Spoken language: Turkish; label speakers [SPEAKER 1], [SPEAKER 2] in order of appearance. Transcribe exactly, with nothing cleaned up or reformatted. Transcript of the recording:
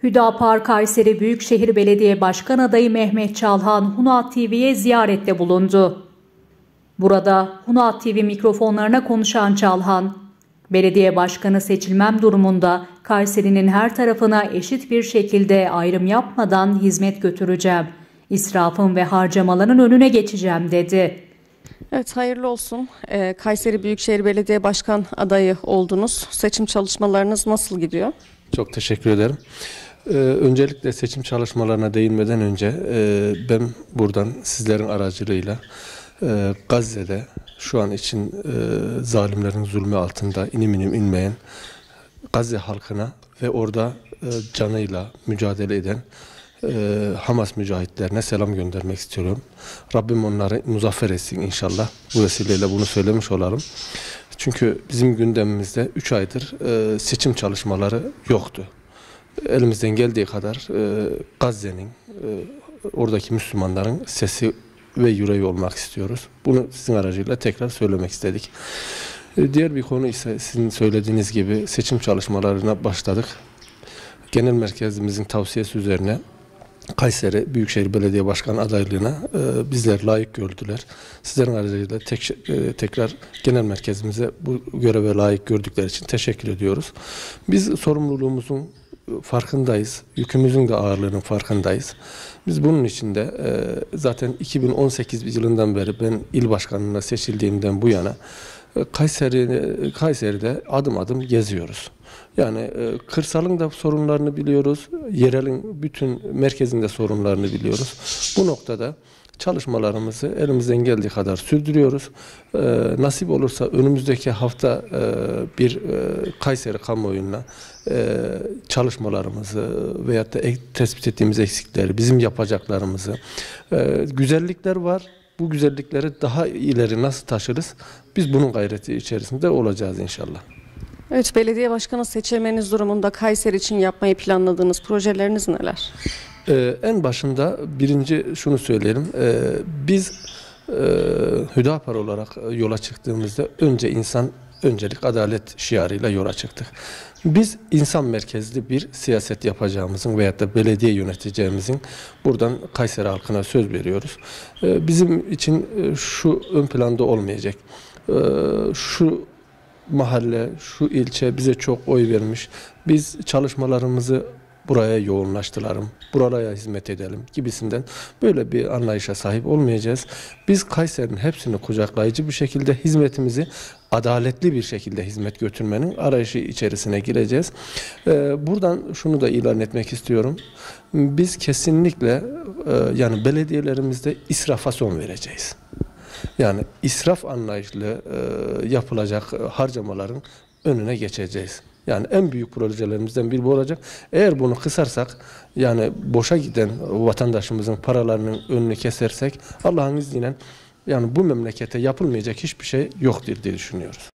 [SPEAKER 1] Hüdapar Kayseri Büyükşehir Belediye Başkan Adayı Mehmet Çalhan, Hunat T V'ye ziyarette bulundu. Burada Hunat T V mikrofonlarına konuşan Çalhan, belediye başkanı seçilmem durumunda Kayseri'nin her tarafına eşit bir şekilde ayrım yapmadan hizmet götüreceğim, israfın ve harcamaların önüne geçeceğim dedi.
[SPEAKER 2] Evet, hayırlı olsun. Ee, Kayseri Büyükşehir Belediye Başkan adayı oldunuz. Seçim çalışmalarınız nasıl gidiyor?
[SPEAKER 3] Çok teşekkür ederim. Ee, öncelikle seçim çalışmalarına değinmeden önce e, ben buradan sizlerin aracılığıyla e, Gazze'de şu an için e, zalimlerin zulmü altında inim inim inmeyen Gazze halkına ve orada e, canıyla mücadele eden e, Hamas mücahitlerine selam göndermek istiyorum. Rabbim onları muzaffer etsin inşallah. Bu vesileyle bunu söylemiş olalım. Çünkü bizim gündemimizde üç aydır e, seçim çalışmaları yoktu. Elimizden geldiği kadar e, Gazze'nin, e, oradaki Müslümanların sesi ve yüreği olmak istiyoruz. Bunu sizin aracıyla tekrar söylemek istedik. E, diğer bir konu ise sizin söylediğiniz gibi seçim çalışmalarına başladık. Genel merkezimizin tavsiyesi üzerine Kayseri Büyükşehir Belediye Başkanı adaylığına e, bizler layık gördüler. Sizlerin aracılığıyla tek, e, tekrar genel merkezimize bu göreve layık gördükleri için teşekkür ediyoruz. Biz sorumluluğumuzun farkındayız. Yükümüzün de ağırlığının farkındayız. Biz bunun için de e, zaten iki bin on sekiz yılından beri ben il başkanlığına seçildiğimden bu yana e, Kayseri, Kayseri'de adım adım geziyoruz. Yani e, kırsalın da sorunlarını biliyoruz, yerelin bütün merkezinde sorunlarını biliyoruz. Bu noktada çalışmalarımızı elimizden geldiği kadar sürdürüyoruz. Ee, nasip olursa önümüzdeki hafta e, bir e, Kayseri kamuoyuna e, çalışmalarımızı veyahut da ek, tespit ettiğimiz eksikleri, bizim yapacaklarımızı, e, güzellikler var. Bu güzellikleri daha ileri nasıl taşırız? Biz bunun gayreti içerisinde olacağız inşallah.
[SPEAKER 2] Evet, belediye başkanı seçilmeniz durumunda Kayseri için yapmayı planladığınız projeleriniz neler?
[SPEAKER 3] Ee, en başında birinci şunu söyleyelim. Ee, biz e, Hüdapar olarak yola çıktığımızda önce insan, öncelik adalet şiarıyla yola çıktık. Biz insan merkezli bir siyaset yapacağımızın veyahut da belediye yöneteceğimizin buradan Kayseri halkına söz veriyoruz. Ee, bizim için şu ön planda olmayacak. Ee, şu mahalle, şu ilçe bize çok oy vermiş. Biz çalışmalarımızı buraya yoğunlaştıralım, buralara hizmet edelim gibisinden böyle bir anlayışa sahip olmayacağız. Biz Kayseri'nin hepsini kucaklayıcı bir şekilde hizmetimizi adaletli bir şekilde hizmet götürmenin arayışı içerisine gireceğiz. Ee, buradan şunu da ilan etmek istiyorum. Biz kesinlikle e, yani belediyelerimizde israfa son vereceğiz. Yani israf anlayışlı e, yapılacak harcamaların önüne geçeceğiz. Yani en büyük projelerimizden biri bu olacak. Eğer bunu kısarsak, yani boşa giden vatandaşımızın paralarının önünü kesersek Allah'ın izniyle yani bu memlekete yapılmayacak hiçbir şey yoktur diye düşünüyoruz.